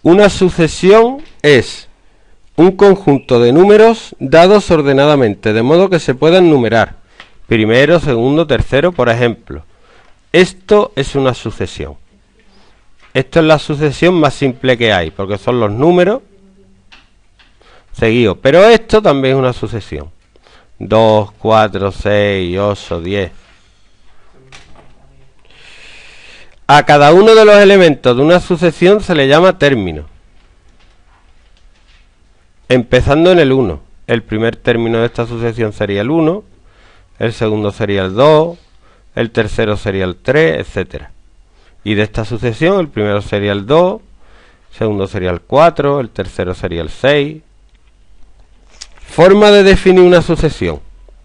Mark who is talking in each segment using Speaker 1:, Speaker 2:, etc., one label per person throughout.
Speaker 1: Una sucesión es un conjunto de números dados ordenadamente, de modo que se puedan numerar. Primero, segundo, tercero, por ejemplo. Esto es una sucesión. Esto es la sucesión más simple que hay, porque son los números seguidos. Pero esto también es una sucesión. 2, 4, 6, 8, 10. A cada uno de los elementos de una sucesión se le llama término. Empezando en el 1. El primer término de esta sucesión sería el 1. El segundo sería el 2. El tercero sería el 3, etc. Y de esta sucesión el primero sería el 2. El segundo sería el 4. El tercero sería el 6. Forma de definir una sucesión.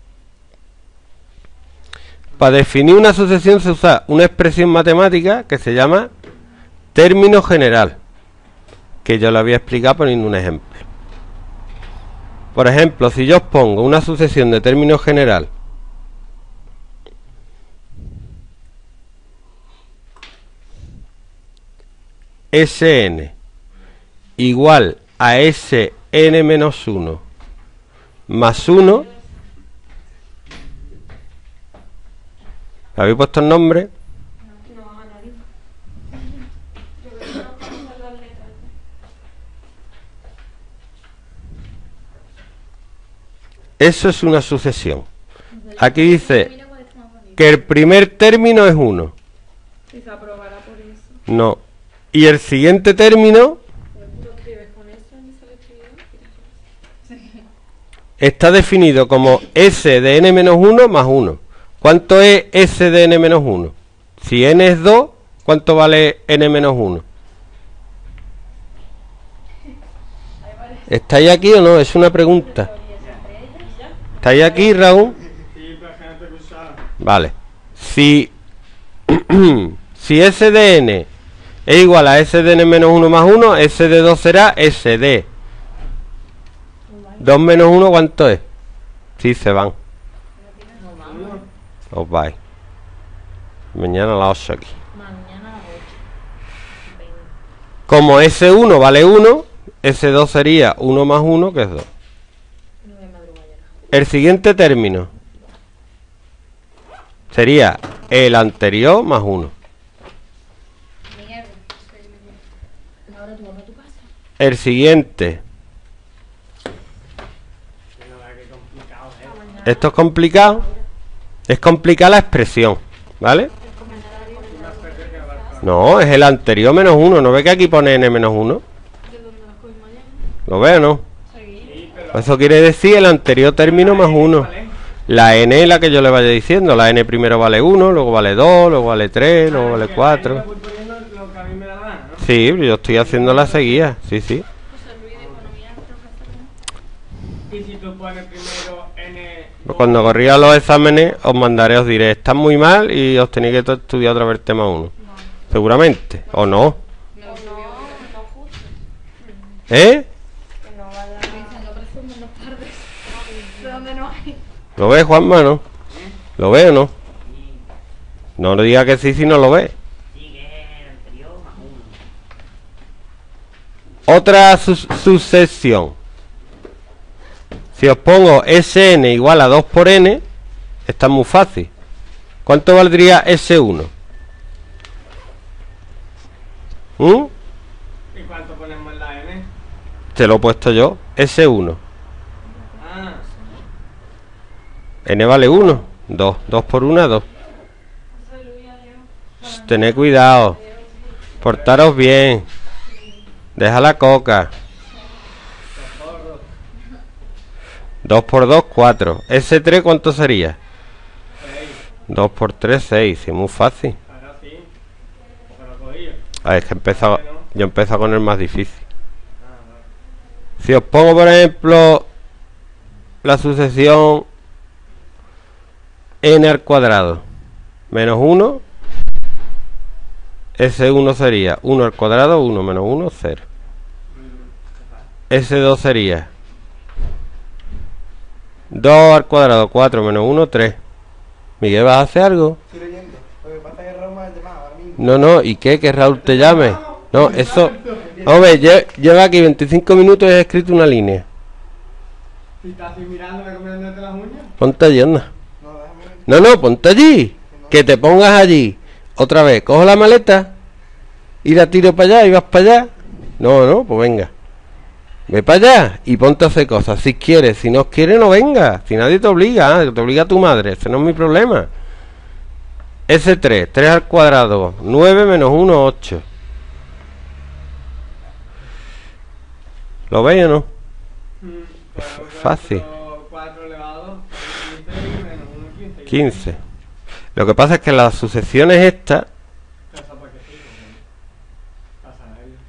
Speaker 1: Para definir una sucesión se usa una expresión matemática que se llama término general, que yo la voy a explicar poniendo un ejemplo. Por ejemplo, si yo os pongo una sucesión de término general Sn igual a Sn menos 1 más 1, ¿habéis puesto el nombre? Eso es una sucesión. Aquí dice que el primer término es 1. No. Y el siguiente término está definido como S de n menos 1 más 1. ¿Cuánto es S de n menos 1? Si n es 2, ¿cuánto vale n menos 1? ¿Estáis aquí o no? Es una pregunta. ¿Estáis aquí, Raúl? Vale. Si S de n es igual a S de n menos 1 más 1, S de 2 será S de 2 menos 1, ¿cuánto es? Sí, se van. Os vais. Mañana a las 8 aquí. Como S1 vale 1, S2 sería 1 más 1, que es 2. El siguiente término sería el anterior más 1. El siguiente. Esto es complicado. Es complicada la expresión, ¿vale? No, es el anterior menos 1. ¿No ve que aquí pone n menos 1? ¿Lo ve o no? Eso quiere decir el anterior término más 1. La n es la que yo le vaya diciendo. La n primero vale 1, luego vale 2, luego vale 3, luego vale 4. Sí, yo estoy haciendo la seguida. Sí, sí.
Speaker 2: Y si tú pones primero n...
Speaker 1: Cuando corría los exámenes os mandaré, os diré, están muy mal y os tenéis que estudiar otra vez el tema 1. Seguramente, o no. ¿Eh? ¿Lo ves, Juanma, no? ¿Lo ves o no? No le diga que sí si no lo ves. Otra sucesión. Si os pongo Sn igual a 2 por n, está muy fácil. ¿Cuánto valdría S1?
Speaker 2: ¿Y cuánto ponemos en la n?
Speaker 1: Te lo he puesto yo. S1.
Speaker 2: Ah.
Speaker 1: N vale 1. 2. 2 por 1, 2. Tened cuidado. Portaros bien. Deja la coca. 2 por 2, 4. S3, ¿cuánto sería? 2 por 3, 6. Sí, muy fácil. Es que yo empiezo con el más difícil. Si os pongo, por ejemplo, la sucesión n al cuadrado menos 1, S1 sería 1 al cuadrado, 1 menos 1, 0. S2 sería 2 al cuadrado, 4 menos 1, 3. Miguel, ¿vas a hacer algo?
Speaker 3: Estoy leyendo. Lo que pasa es que Raúl me ha llamado ahora mismo.
Speaker 1: No, ¿y qué? Que Raúl te llame. No, eso... Hombre, lleva aquí 25 minutos y he escrito una línea.
Speaker 2: Si estás así mirando, comiéndote las uñas.
Speaker 1: Ponte allí, anda. No, ponte allí. Que te pongas allí. Otra vez, cojo la maleta y la tiro para allá y vas para allá. No, pues venga. Ve para allá y ponte a hacer cosas. Si quieres, si no quieres, no venga. Si nadie te obliga, te obliga tu madre. Ese no es mi problema. S3, 3 al cuadrado, 9 menos 1, 8. ¿Lo veis o no?
Speaker 2: Pues,
Speaker 1: Fácil.
Speaker 2: 4 elevado a 15 menos 1, 15.
Speaker 1: 15. Lo que pasa es que las sucesiones estas
Speaker 2: ¿Eso para qué sirve? Pasa a ello.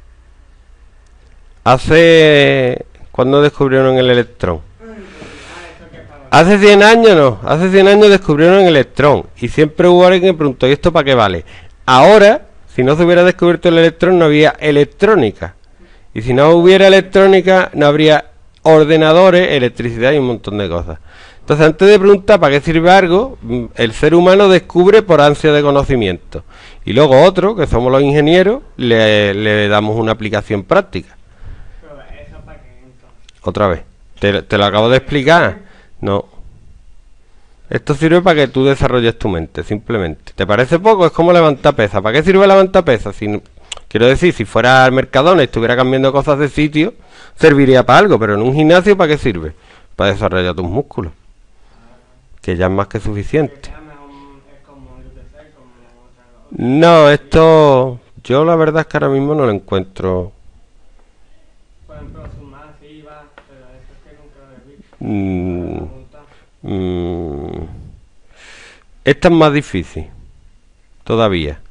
Speaker 1: hace... ¿Cuándo descubrieron el electrón?
Speaker 2: Eso que es para...
Speaker 1: Hace 100 años no, hace 100 años descubrieron el electrón y siempre hubo alguien que preguntó, ¿y esto para qué vale? Ahora, si no se hubiera descubierto el electrón, no había electrónica. Y si no hubiera electrónica, no habría ordenadores, electricidad y un montón de cosas. Entonces, antes de preguntar para qué sirve algo, el ser humano descubre por ansia de conocimiento. Y luego otro, que somos los ingenieros, le damos una aplicación práctica.
Speaker 2: Pero eso para qué entonces.
Speaker 1: Otra vez. Te lo acabo de explicar. No. Esto sirve para que tú desarrolles tu mente, simplemente. ¿Te parece poco? Es como levantar pesas. ¿Para qué sirve levantar pesas? Quiero decir, si fuera al Mercadona y estuviera cambiando cosas de sitio, serviría para algo, pero en un gimnasio, ¿para qué sirve? Para desarrollar tus músculos. Que ya es más que suficiente.
Speaker 2: Es como, yo qué sé, como...
Speaker 1: No, esto... Yo la verdad es que ahora mismo no lo encuentro...
Speaker 2: Por ejemplo, sumar, sí, va, pero eso es que nunca lo he visto.
Speaker 1: Esta es más difícil. Todavía.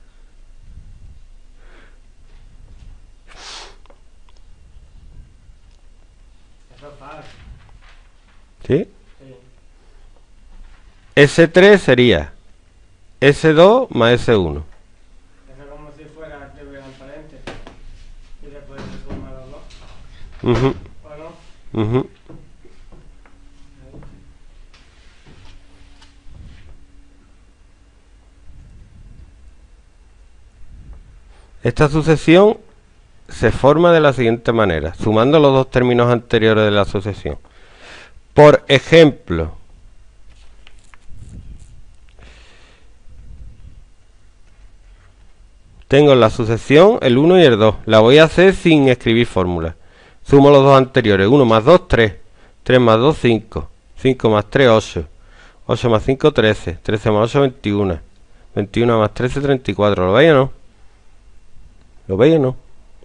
Speaker 2: Eso es fácil.
Speaker 1: ¿Sí?
Speaker 2: Sí.
Speaker 1: S3 sería S2 más S1.
Speaker 2: Eso es como si fuera actividad transparente. Y después se suma los dos.
Speaker 1: Ujú,
Speaker 2: ¿O no?
Speaker 1: ujú. Esta sucesión se forma de la siguiente manera, sumando los dos términos anteriores de la sucesión. Por ejemplo, tengo en la sucesión el 1 y el 2. La voy a hacer sin escribir fórmulas. Sumo los dos anteriores. 1 más 2, 3. 3 más 2, 5. 5 más 3, 8. 8 más 5, 13. 13 más 8, 21. 21 más 13, 34. ¿Lo veis o no? ¿Lo veis o no?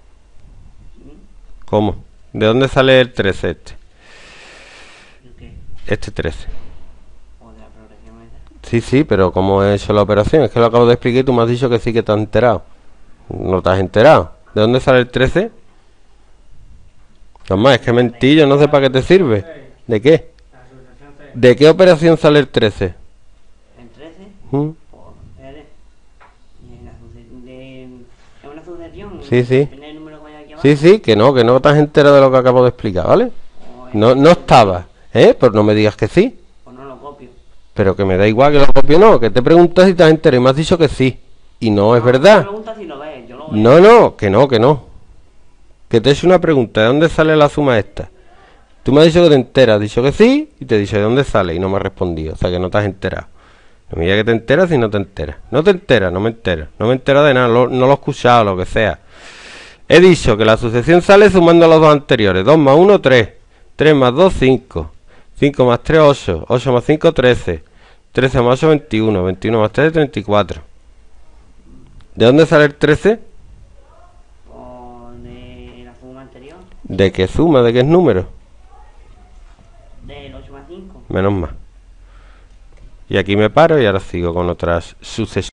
Speaker 1: ¿Cómo? ¿De dónde sale el 13 este?
Speaker 3: ¿Qué?
Speaker 1: Este 13.
Speaker 3: ¿O de la progresión esa?
Speaker 1: Sí, pero ¿cómo he hecho la operación? Es que lo acabo de explicar y tú me has dicho que sí que te has enterado. ¿No te has enterado? ¿De dónde sale el 13? Nomás, es que mentí, yo no sé para qué te sirve. ¿De qué?
Speaker 2: La asociación C.
Speaker 1: ¿De qué operación sale el 13?
Speaker 3: ¿En 13?
Speaker 1: ¿Mm?
Speaker 3: Espérate. Y en la ¿es una sucesión?
Speaker 1: Sí, sí.
Speaker 3: Depende del número que vaya aquí abajo.
Speaker 1: Sí, que no te has enterado de lo que acabo de explicar, ¿vale?
Speaker 3: O
Speaker 1: No estaba, Pues no me digas que sí.
Speaker 3: O no lo copio.
Speaker 1: Pero que me da igual que lo copie o no, que te preguntas si te has enterado y me has dicho que sí. Y no es
Speaker 3: Me
Speaker 1: verdad.
Speaker 3: pregunta si lo ves, yo lo veo.
Speaker 1: No, que no. Que te he hecho una pregunta, ¿de dónde sale la suma esta? Tú me has dicho que te enteras, has dicho que sí, y te he dicho ¿de dónde sale? Y no me has respondido, o sea que no te has enterado. No me digas que te enteras si no te enteras. No te enteras, no me entero. No me entero de nada, no lo he escuchado, lo que sea. He dicho que la sucesión sale sumando los dos anteriores. 2 más 1, 3. 3 más 2, 5. 5 más 3, 8. 8 más 5, 13. 13 más 8, 21. 21 más 3, 34. ¿De dónde sale el 13?
Speaker 3: O de la suma anterior.
Speaker 1: ¿De qué suma? ¿De qué es número?
Speaker 3: Del 8 más 5.
Speaker 1: Menos más. Y aquí me paro y ahora sigo con otras sucesiones.